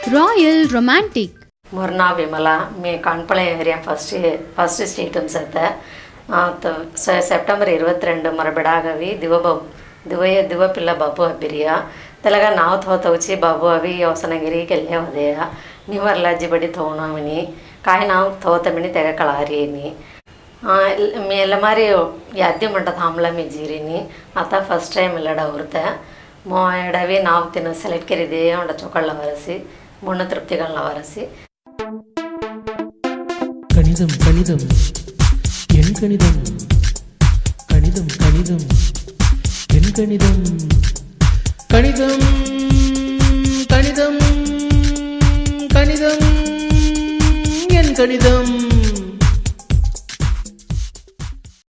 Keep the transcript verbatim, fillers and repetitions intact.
Royal Romantic. Murna Vimala, me Kanpala area first first statum sata. September ಇರುವತ್ತೆರಡು ಮರಬೆಡಾಗವಿ ದಿವಬ ದಿವಯ ದಿವಪಿಲ್ಲ ಬಾಬು ಅಬ್ಬಿರಿಯ ತೆಲಗ ನಾವು ತೋತವಚಿ ಬಾಬು ಅವಿ ಯೋಸನಗಿರಿ ಕೆಲ್ಲೆ ಹೋದೆಯ ನೀವರ್ಲ ಅಜ್ಜಿ ಬಡಿ ತೋಣಮಿನಿ ಕಾಯಿ ನಾವು ತೋತಮಿನಿ ತೆಗ ಕಳಾರಿನಿ ಮೇ ಎಲ್ಲ ಮಾರಿ ಯಾದ್ಯ ಮಂಟದ ಹಾಮ್ಲ ಮಿಜೀರಿನಿ ಆತ ಫಸ್ಟ್ ಟೈಮ್ ಎಲ್ಲಡ ಅವ್ರತೆ ಮೋ ಎಡವಿ ನಾವು ತಿನ್ನ ಸೆಲೆಕ್ಟ್ ಕೆರಿದೆ ಒಂಡ ಚೊಕಳ್ಳ ವರಸಿ ಮುಣ್ಣ ತೃಪ್ತಿಗಳನ್ನ ವರಸಿ கணிதம் கணிதம் என் கணிதம் கணிதம் கணிதம் என் கணிதம் கணிதம் கணிதம் கணிதம் என் கணிதம்